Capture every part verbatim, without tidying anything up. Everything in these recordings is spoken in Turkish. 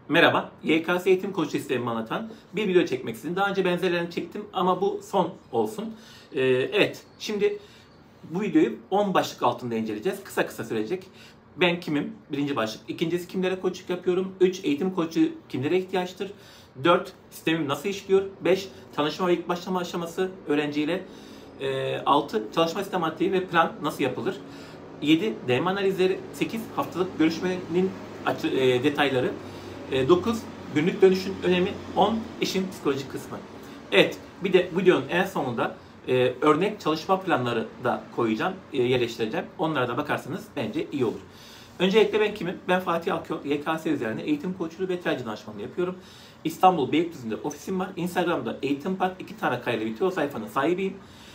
Merhaba, Y K S eğitim koçu sistemimi anlatan bir video çekmek istedim. Daha önce benzerlerini çektim ama bu son olsun. Ee, evet, şimdi bu videoyu on başlık altında inceleyeceğiz. Kısa kısa sürecek. Ben kimim? Birinci başlık. İkincisi kimlere koçluk yapıyorum? Üç, eğitim koçu kimlere ihtiyaçtır? Dört, sistemim nasıl işliyor? Beş, tanışma ve ilk başlama aşaması öğrenciyle. Ee, altı, çalışma sistematiği ve plan nasıl yapılır? Yedi, D M analizleri. Sekiz, haftalık görüşmenin açı, e, detayları. dokuz. Günlük dönüşün önemi. on. İşin psikolojik kısmı. Evet, bir de videonun en sonunda e, örnek çalışma planları da koyacağım, e, yerleştireceğim. Onlara da bakarsanız bence iyi olur. Öncelikle ben kimim? Ben Fatih Akyol. Y K S üzerine eğitim koçluğu ve tercih danışmanlığı yapıyorum. İstanbul Beylikdüzü'nde ofisim var. Instagram'da Eğitim Park iki tane kareli video sayfanın sahibiyim.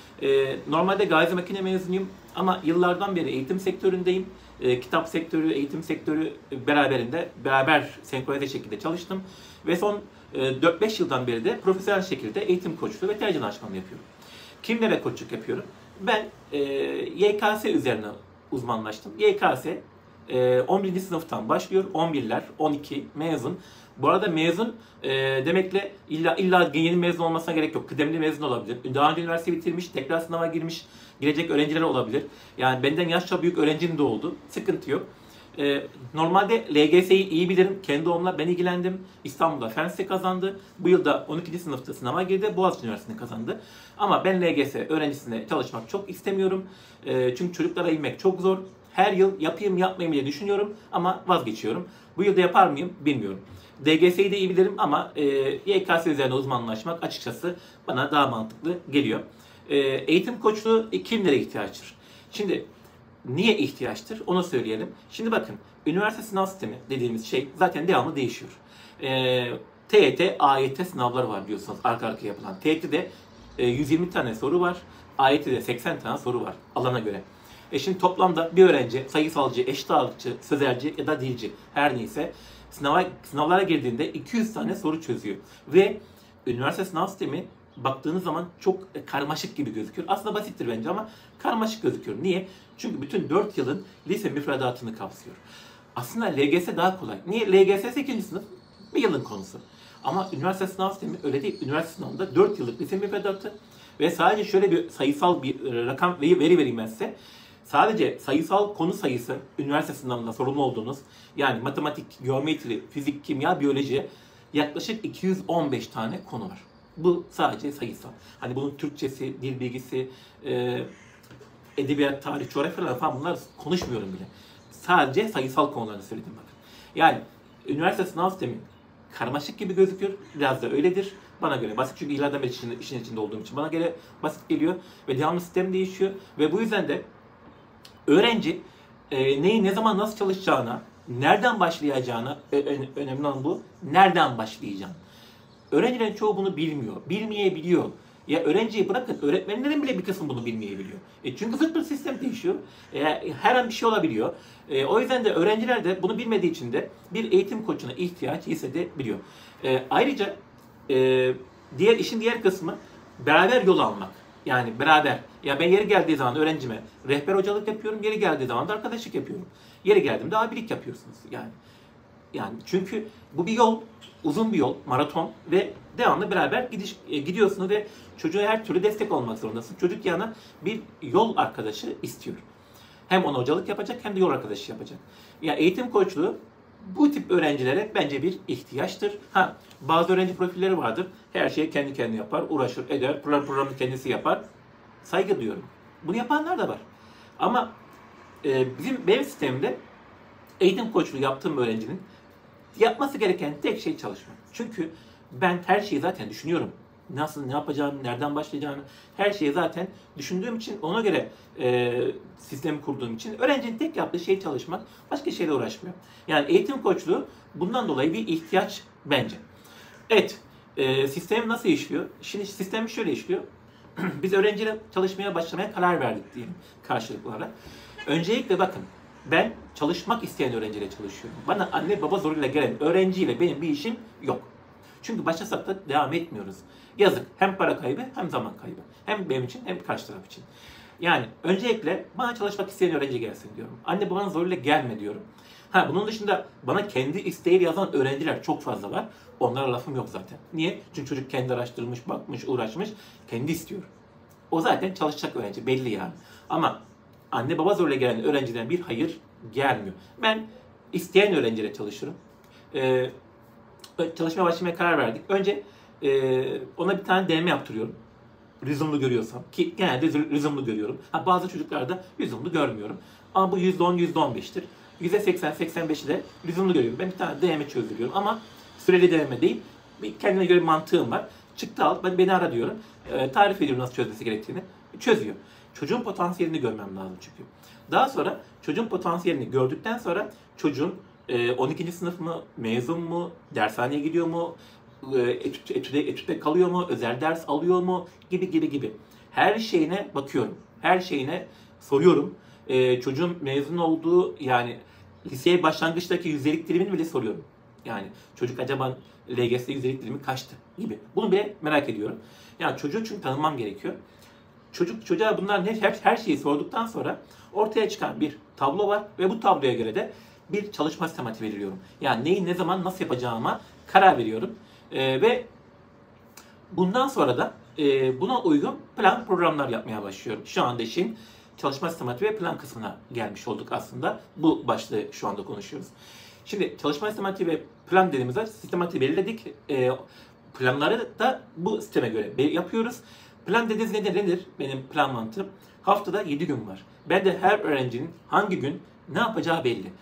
E, normalde Gazi Makine mezunuyum ama yıllardan beri eğitim sektöründeyim. E, kitap sektörü, eğitim sektörü beraberinde, beraber senkronize şekilde çalıştım. Ve son e, dört beş yıldan beri de profesyonel şekilde eğitim koçluğu ve tercih danışmanlığı yapıyorum. Kimlere koçluk yapıyorum? Ben e, Y K S üzerine uzmanlaştım. Y K S e, on birinci sınıftan başlıyor. on birler, on iki mezun. Bu arada mezun e, demekle illa illa yeni mezun olmasına gerek yok. Kıdemli mezun olabilir. Daha önce üniversite bitirmiş, tekrar sınava girmiş, girecek öğrenciler olabilir. Yani benden yaşça büyük öğrencim de oldu. Sıkıntı yok. E, normalde L G S'yi iyi bilirim. Kendi onunla ben ilgilendim. İstanbul'da Fen Lisesi kazandı. Bu yılda on ikinci sınıfta sınava girdi. Boğaziçi Üniversitesi'ni kazandı. Ama ben L G S öğrencisine çalışmak çok istemiyorum. E, çünkü çocuklara inmek çok zor. Her yıl yapayım yapmayayım diye düşünüyorum ama vazgeçiyorum. Bu yılda yapar mıyım bilmiyorum. D G S'yi de iyi bilirim ama e, Y K S üzerine uzmanlaşmak açıkçası bana daha mantıklı geliyor. E, eğitim koçluğu kimlere ihtiyaçtır? Şimdi niye ihtiyaçtır onu söyleyelim. Şimdi bakın, üniversite sınav sistemi dediğimiz şey zaten devamlı değişiyor. E, T Y T, A Y T sınavları var biliyorsunuz, arka arkaya yapılan. T Y T'de e, yüz yirmi tane soru var. A Y T'de seksen tane soru var alana göre. E şimdi toplamda bir öğrenci sayısalcı, eşit ağırlıkçı, sözelci ya da dilci her neyse sınava, sınavlara girdiğinde iki yüz tane soru çözüyor. Ve üniversite sınav sistemi baktığınız zaman çok karmaşık gibi gözüküyor. Aslında basittir bence ama karmaşık gözüküyor. Niye? Çünkü bütün dört yılın lise müfredatını kapsıyor. Aslında L G S daha kolay. Niye? L G S sekizinci sınıf bir yılın konusu. Ama üniversite sınav sistemi öyle değil. Üniversite sınavında dört yıllık lise müfredatı ve sadece şöyle bir sayısal bir rakam veri vereyim ben size. Sadece sayısal konu sayısı üniversite sınavında sorumlu olduğunuz, yani matematik, geometri, fizik, kimya, biyoloji yaklaşık iki yüz on beş tane konu var. Bu sadece sayısal. Hani bunun Türkçesi, dil bilgisi, e, edebiyat, tarih, coğrafya falan bunlar konuşmuyorum bile. Sadece sayısal konularını söyledim bakın. Yani üniversite sınav sistemi karmaşık gibi gözüküyor. Biraz da öyledir. Bana göre basit, çünkü yıllardan beri işin, işin içinde olduğum için bana göre basit geliyor ve devamlı sistem değişiyor ve bu yüzden de öğrenci e, neyi, ne zaman, nasıl çalışacağına, nereden başlayacağına, önemli olan bu, nereden başlayacağım. Öğrencilerin çoğu bunu bilmiyor, bilmeyebiliyor. Ya öğrenciyi bırakın, öğretmenlerin bile bir kısmı bunu bilmeyebiliyor. E çünkü zırt pırt sistem değişiyor. E, her an bir şey olabiliyor. E, o yüzden de öğrenciler de bunu bilmediği için de bir eğitim koçuna ihtiyaç hissedebiliyor. E, ayrıca e, diğer işin diğer kısmı beraber yol almak. Yani beraber. Ya ben yeri geldiği zaman öğrencime rehber hocalık yapıyorum. Yeri geldiği zaman da arkadaşlık yapıyorum. Yeri geldiğimde abilik yapıyorsunuz. Yani yani çünkü bu bir yol, uzun bir yol, maraton ve devamlı beraber gidiş, gidiyorsunuz ve çocuğa her türlü destek olmak zorundasın. Çocuk yana bir yol arkadaşı istiyor. Hem ona hocalık yapacak hem de yol arkadaşı yapacak. Ya eğitim koçluğu bu tip öğrencilere bence bir ihtiyaçtır. Ha, bazı öğrenci profilleri vardır. Her şeyi kendi kendine yapar, uğraşır, eder, program programı kendisi yapar. Saygı duyuyorum. Bunu yapanlar da var. Ama e, bizim benim sistemimde eğitim koçluğu yaptığım öğrencinin yapması gereken tek şey çalışmak. Çünkü ben her şeyi zaten düşünüyorum. Nasıl, ne yapacağımı, nereden başlayacağımı, her şeyi zaten düşündüğüm için, ona göre e, sistemi kurduğum için öğrencinin tek yaptığı şey çalışmak, başka şeyle uğraşmıyor. Yani eğitim koçluğu bundan dolayı bir ihtiyaç bence. Evet, e, sistem nasıl işliyor? Şimdi sistem şöyle işliyor. Biz öğrenciyle çalışmaya başlamaya karar verdik diyelim karşılıklı olarak. Öncelikle bakın, ben çalışmak isteyen öğrenciyle çalışıyorum. Bana anne baba zoruyla gelen öğrenciyle benim bir işim yok. Çünkü başlasak da devam etmiyoruz. Yazık. Hem para kaybı hem zaman kaybı. Hem benim için hem karşı taraf için. Yani öncelikle bana çalışmak isteyen öğrenci gelsin diyorum. Anne babanın zoruyla gelme diyorum. Ha, bunun dışında bana kendi isteğiyle yazan öğrenciler çok fazla var. Onlara lafım yok zaten. Niye? Çünkü çocuk kendi araştırmış, bakmış, uğraşmış, kendi istiyor. O zaten çalışacak öğrenci, belli yani. Ama anne baba zorla gelen öğrenciden bir hayır gelmiyor. Ben isteyen öğrenciyle çalışırım. Ee, çalışmaya başlamaya karar verdik. Önce e, ona bir tane deneme yaptırıyorum. Lüzumlu görüyorsam. Ki genelde lüzumlu görüyorum. Ha, bazı çocuklarda lüzumlu görmüyorum. Ama bu yüzde on, yüzde on beş'tir. yüzde seksen, seksen beş'i de lüzumlu görüyorum. Ben bir tane deneme çözdürüyorum ama süreli deneme değil. Bir kendine göre bir mantığım var. Çıktı al, ben beni ara diyorum. E, tarif ediyorum nasıl çözmesi gerektiğini. Çözüyor. Çocuğun potansiyelini görmem lazım çünkü. Daha sonra çocuğun potansiyelini gördükten sonra çocuğun e, on ikinci sınıf mı, mezun mu, dershaneye gidiyor mu, e, etüt, etüde, etütte kalıyor mu, özel ders alıyor mu gibi gibi gibi. Her şeyine bakıyorum. Her şeyine soruyorum. E, çocuğun mezun olduğu yani liseye başlangıçtaki yüzdelik dilimini bile soruyorum. Yani çocuk acaba L G S yüzdelik dilimi kaçtı gibi. Bunu bile merak ediyorum. Yani çocuğu çünkü tanımam gerekiyor. Çocuk çocuğa bunların her, her şeyi sorduktan sonra ortaya çıkan bir tablo var ve bu tabloya göre de bir çalışma sistematiği veriyorum. Yani neyi ne zaman nasıl yapacağıma karar veriyorum. Ee, ve bundan sonra da e, buna uygun plan programlar yapmaya başlıyorum. Şu anda işin çalışma sistematiği ve plan kısmına gelmiş olduk aslında. Bu başlığı şu anda konuşuyoruz. Şimdi çalışma sistematiği ve plan dediğimizde sistematiği belirledik. E, planları da bu sisteme göre yapıyoruz. Plan dediğiniz nedir? Nedir? Benim plan mantığım. Haftada yedi gün var. Ben de her öğrencinin hangi gün ne yapacağı belli.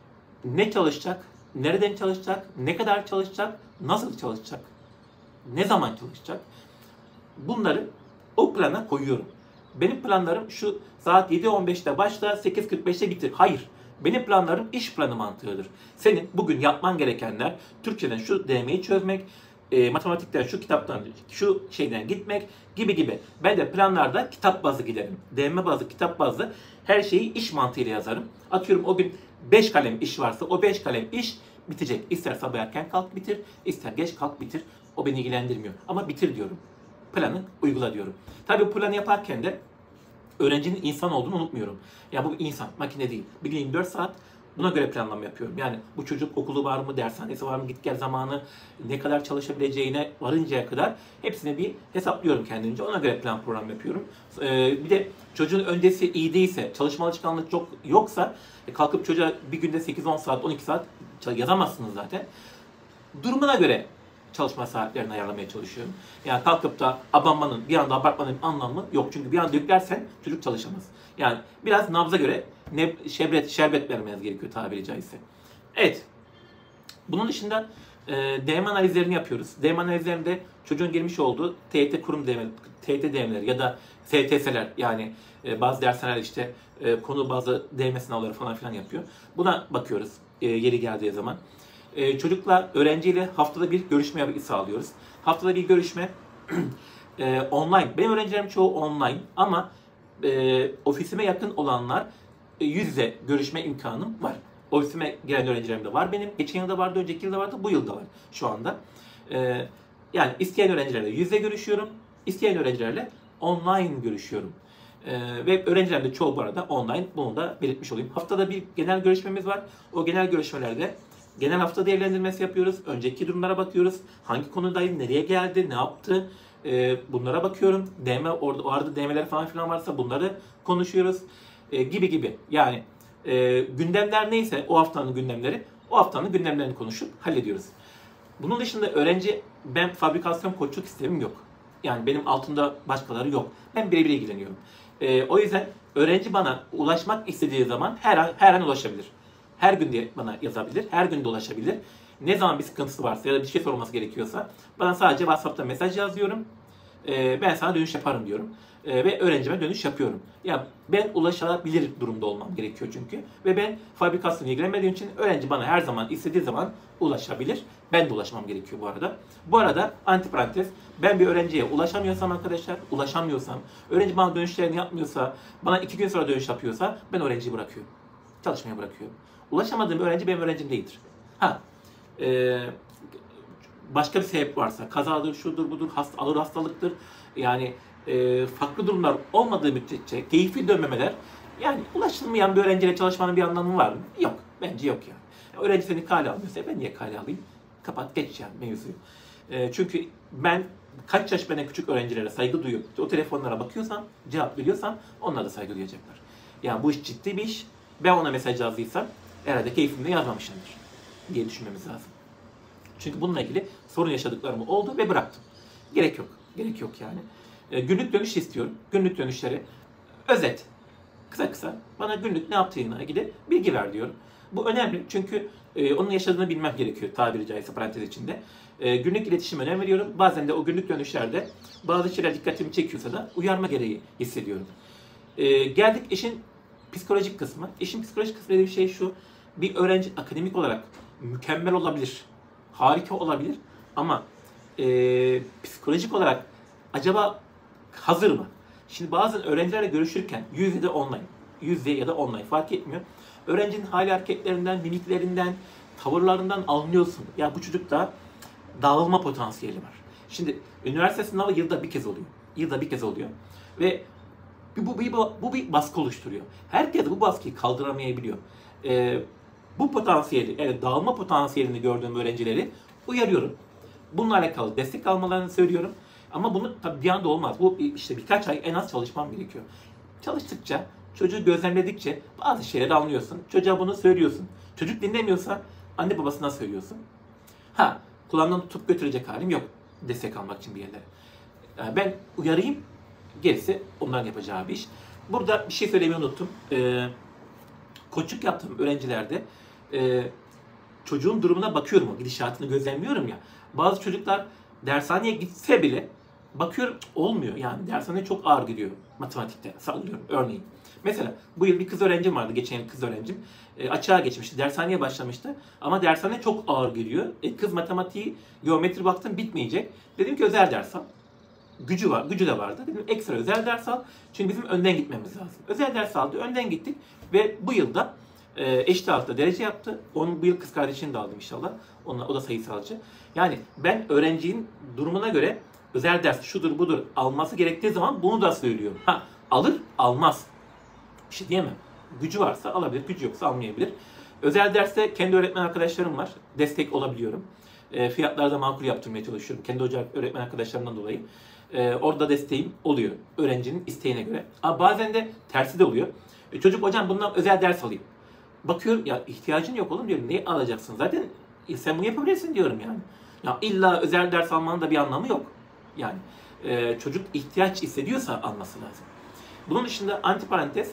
Ne çalışacak, nereden çalışacak, ne kadar çalışacak, nasıl çalışacak, ne zaman çalışacak. Bunları o plana koyuyorum. Benim planlarım şu saat yedi on beş'te başla, sekiz kırk beş'te bitir. Hayır. Benim planlarım iş planı mantığıdır. Senin bugün yapman gerekenler Türkçeden şu D M'yi çözmek, e, matematikten şu kitaptan şu şeyden gitmek gibi gibi. Ben de planlarda kitap bazlı giderim. D M bazlı, kitap bazlı her şeyi iş mantığıyla yazarım. Atıyorum o gün beş kalem iş varsa o beş kalem iş bitecek. İster sabah erken kalk bitir, ister geç kalk bitir. O beni ilgilendirmiyor. Ama bitir diyorum. Planı uygula diyorum. Tabii bu planı yaparken de öğrencinin insan olduğunu unutmuyorum. Ya bu bir insan, makine değil. Bir gün yirmi dört saat buna göre planlama yapıyorum. Yani bu çocuk okulu var mı, dershanesi var mı, git gel zamanı, ne kadar çalışabileceğine varıncaya kadar hepsini bir hesaplıyorum kendimce. Ona göre plan program yapıyorum. Ee, bir de çocuğun öncesi iyi değilse, çalışma alışkanlığı çok yoksa kalkıp çocuğa bir günde sekiz on saat, on iki saat yazamazsınız zaten. Durumuna göre çalışma saatlerini ayarlamaya çalışıyorum. Yani kalkıp da abanmanın, bir anda abartmanın bir anlamı yok. Çünkü bir anda yüklersen çocuk çalışamaz. Yani biraz nabza göre ne şerbet, şerbet vermeniz gerekiyor tabiri caizse. Evet. Bunun dışında e, D M analizlerini yapıyoruz. D M analizlerinde çocuğun girmiş olduğu T Y T kurum D M, T Y T D M'leri ya da S T S'ler yani e, bazı dershaneler işte e, konu bazı D M sınavları falan filan yapıyor. Buna bakıyoruz e, yeri geldiği zaman. Ee, çocukla, öğrenciyle haftada bir görüşme sağlıyoruz. Haftada bir görüşme e, online. Benim öğrencilerim çoğu online ama e, ofisime yakın olanlar e, yüz yüze görüşme imkanım var. Ofisime gelen öğrencilerim de var benim. Geçen yılda vardı, önceki yılda vardı, bu yılda var şu anda. E, yani isteyen öğrencilerle yüz yüze görüşüyorum. İsteyen öğrencilerle online görüşüyorum. Ee, ve öğrencilerim de çoğu bu arada online. Bunu da belirtmiş olayım. Haftada bir genel görüşmemiz var. O genel görüşmelerde genel hafta değerlendirmesi yapıyoruz. Önceki durumlara bakıyoruz. Hangi konudayım, nereye geldi, ne yaptı? Ee, bunlara bakıyorum. D M, orada, o arada D M'ler falan filan varsa bunları konuşuyoruz. Ee, gibi gibi. Yani e, gündemler neyse o haftanın gündemleri, o haftanın gündemlerini konuşup hallediyoruz. Bunun dışında öğrenci, ben fabrikasyon koçluk sistemim yok. Yani benim altımda başkaları yok. Ben birebir ilgileniyorum. Ee, o yüzden öğrenci bana ulaşmak istediği zaman her an, her an ulaşabilir. Her gün de bana yazabilir, her gün de ulaşabilir. Ne zaman bir sıkıntısı varsa ya da bir şey sorulması gerekiyorsa bana sadece WhatsApp'ta mesaj yazıyorum. Ee, ben sana dönüş yaparım diyorum. Ee, ve öğrencime dönüş yapıyorum. Ya ben ulaşabilir durumda olmam gerekiyor çünkü. Ve ben fabrikasyonla ilgilenmediğim için öğrenci bana her zaman istediği zaman ulaşabilir. Ben de ulaşmam gerekiyor bu arada. Bu arada antiparantez, ben bir öğrenciye ulaşamıyorsam arkadaşlar, ulaşamıyorsam, öğrenci bana dönüşlerini yapmıyorsa, bana iki gün sonra dönüş yapıyorsa ben öğrenciyi bırakıyorum. Çalışmaya bırakıyorum. Ulaşamadığım öğrenci benim öğrencim değildir. Ha, e, başka bir sebep varsa, kazadır, şudur, budur, hasta, ağır hastalıktır. Yani e, farklı durumlar olmadığı müddetçe, keyifli dönmemeler, yani ulaşılmayan bir öğrenciyle çalışmanın bir anlamı var mı? Yok. Bence yok yani. Öğrenci seni kale almıyorsa ben niye kale alayım? Kapat geç yani mevzuyu. E, çünkü ben kaç yaş benden küçük öğrencilere saygı duyup o telefonlara bakıyorsam, cevap veriyorsam onlar da saygı duyacaklar. Yani bu iş ciddi bir iş. Ben ona mesaj yazdıysam herhalde keyfimde yazmamışımdır diye düşünmemiz lazım. Çünkü bununla ilgili sorun yaşadıklarım oldu ve bıraktım. Gerek yok. Gerek yok yani. E, günlük dönüş istiyorum. Günlük dönüşleri özet. Kısa kısa bana günlük ne yaptığına ilgili bilgi ver diyorum. Bu önemli çünkü e, onun yaşadığını bilmem gerekiyor tabiri caizse parantez içinde. E, günlük iletişime önem veriyorum. Bazen de o günlük dönüşlerde bazı şeyler dikkatimi çekiyorsa da uyarma gereği hissediyorum. E, geldik işin psikolojik kısmı. İşin psikolojik kısmı dediğim şey şu. Bir öğrenci akademik olarak mükemmel olabilir. Harika olabilir. Ama e, psikolojik olarak acaba hazır mı? Şimdi bazen öğrencilerle görüşürken yüz yüze de online, yüz yüze ya da online fark etmiyor. Öğrencinin hali hareketlerinden, mimiklerinden, tavırlarından anlıyorsun. Ya bu çocukta dağılma potansiyeli var. Şimdi üniversite sınavı yılda bir kez oluyor. Yılda bir kez oluyor. Ve bu, bu, bu, bu bir baskı oluşturuyor. Herkes bu baskıyı kaldıramayabiliyor. Ee, bu potansiyeli, yani dağılma potansiyelini gördüğüm öğrencileri uyarıyorum. Bununla alakalı destek almalarını söylüyorum. Ama bunu tabii bir anda olmaz. Bu işte birkaç ay en az çalışmam gerekiyor. Çalıştıkça, çocuğu gözlemledikçe bazı şeyleri anlıyorsun. Çocuğa bunu söylüyorsun. Çocuk dinlemiyorsa anne babasına söylüyorsun. Ha, kulağından tutup götürecek halim yok destek almak için bir yerlere. Yani ben uyarayım, gerisi onların yapacağı bir iş. Burada bir şey söylemeyi unuttum. Ee, koçluk yaptığım öğrencilerde e, çocuğun durumuna bakıyorum, o gidişatını gözlemliyorum ya. Bazı çocuklar dershaneye gitse bile bakıyorum olmuyor. Yani dershane çok ağır gidiyor matematikte. Sallıyorum örneğin. Mesela bu yıl bir kız öğrencim vardı. Geçen yıl kız öğrencim. E, açığa geçmişti. Dershaneye başlamıştı. Ama dershane çok ağır geliyor. E, kız matematiği, geometri baktım bitmeyecek. Dedim ki özel ders al. Gücü var, gücü de vardı. Dedim ekstra özel ders al. Çünkü bizim önden gitmemiz lazım. Özel ders aldı, önden gittik ve bu yılda e, eşit ağırlıkta derece yaptı. Onun bu yıl kız kardeşini de aldım inşallah. Onunla, o da sayısalcı. Yani ben öğrencinin durumuna göre özel ders şudur budur alması gerektiği zaman bunu da söylüyorum. Ha, alır, almaz. Bir şey diyemem. Gücü varsa alabilir, gücü yoksa almayabilir. Özel derste kendi öğretmen arkadaşlarım var. Destek olabiliyorum. E, fiyatları da makul yaptırmaya çalışıyorum. Kendi hoca öğretmen arkadaşlarımdan dolayı. E, orada desteğim oluyor. Öğrencinin isteğine göre. Ama bazen de tersi de oluyor. E, çocuk hocam bundan özel ders alayım. Bakıyorum ya ihtiyacın yok oğlum diyorum. Neyi alacaksın? Zaten e, sen bunu yapabilirsin diyorum yani. Ya illa özel ders almanın da bir anlamı yok. Yani e, çocuk ihtiyaç hissediyorsa alması lazım. Bunun dışında antiparantez,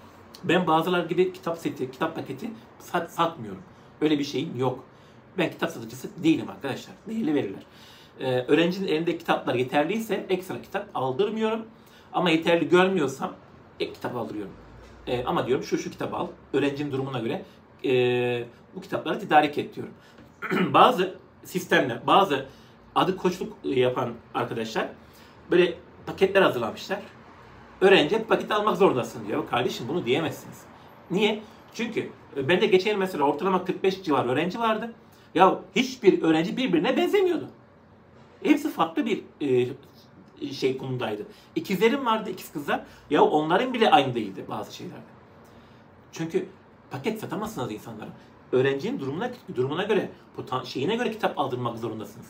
ben bazılar gibi kitap seti, kitap paketi sat, satmıyorum. Öyle bir şeyim yok. Ben kitap satıcısı değilim arkadaşlar. Değerli verirler. Ee, öğrencinin elinde kitaplar yeterliyse ekstra kitap aldırmıyorum. Ama yeterli görmüyorsam ek kitap aldırıyorum. Ee, ama diyorum şu şu kitabı al. Öğrencinin durumuna göre e, bu kitapları tedarik et diyorum. Bazı sistemler, bazı adı koçluk yapan arkadaşlar böyle paketler hazırlamışlar. Öğrenci paket almak zorundasın diyor. Kardeşim bunu diyemezsiniz. Niye? Çünkü bende geçen yıl mesela ortalama kırk beş civar öğrenci vardı. Ya hiçbir öğrenci birbirine benzemiyordu. Hepsi farklı bir e, şey konumdaydı. İkizlerim vardı, ikiz kızlar. Ya onların bile aynı değildi bazı şeylerde. Çünkü paket satamazsınız insanlara. Öğrencinin durumuna durumuna göre, şeyine göre kitap aldırmak zorundasınız.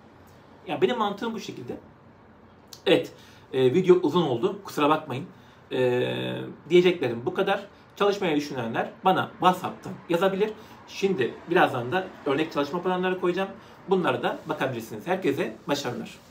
Ya benim mantığım bu şekilde. Evet, e, video uzun oldu. Kusura bakmayın. E, diyeceklerim bu kadar. Çalışmayı düşünenler bana WhatsApp'tan yazabilir. Şimdi birazdan da örnek çalışma planları koyacağım. Bunlara da bakabilirsiniz. Herkese başarılar.